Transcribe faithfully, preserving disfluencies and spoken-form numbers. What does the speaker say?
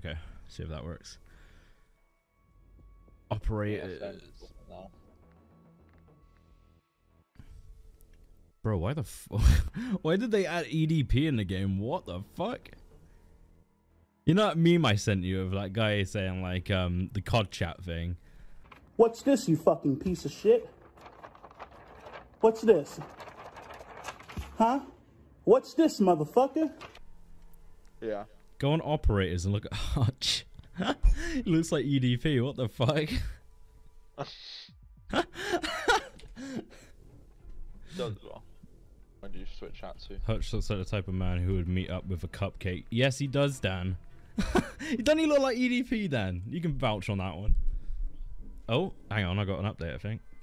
Okay, see if that works. Operators. No. Bro, why the f why did they add E D P in the game? What the fuck? You know that meme I sent you of that guy saying like um the C O D chat thing? What's this, you fucking piece of shit? What's this? Huh? What's this, motherfucker? Yeah. Go on operators and look at Hutch. He looks like E D P. What the fuck? Does as well. When do you switch chat to? Hutch looks like the type of man who would meet up with a cupcake. Yes, he does, Dan. Doesn't he look like E D P, Dan? You can vouch on that one. Oh, hang on. I got an update, I think.